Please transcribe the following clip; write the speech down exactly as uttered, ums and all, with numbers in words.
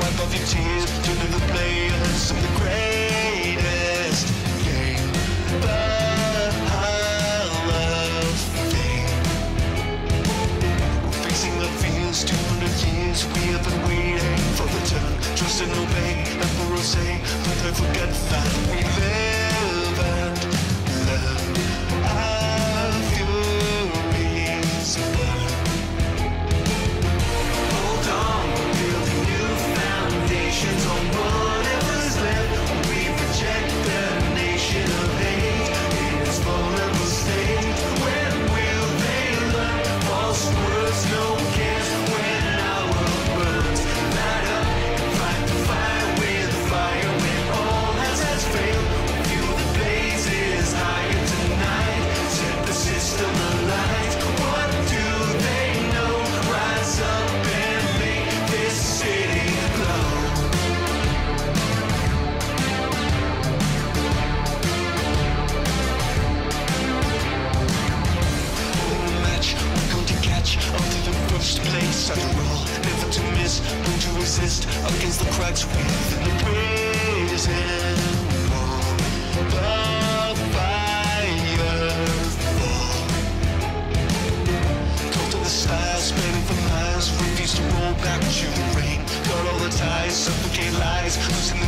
wipe off your tears, turn to the players of the greatest game, the Hall of Fame. We're facing the fears, two hundred years we have been waiting for the turn. Trust and obey, Emperor say, but I forget that we live and learn. Our furies burn. Hold on, we're building new foundations on whatever's left. We reject the nation of hate in its vulnerable state. When will they learn? False words, no cares when our world burns. Light up and fight the fire with the fire when all else has failed. Fuel the blazes higher tonight. Set the system alight. What do they know? Rise up and make this city glow. Match, we're going to catch up to the first place. After all, never to miss, going to resist against the cracks within the prison wall. The fire fall. Cold to the stars, spanning for miles, refuse to roll back to the rain. Cut all the ties, suffocate lies, losing the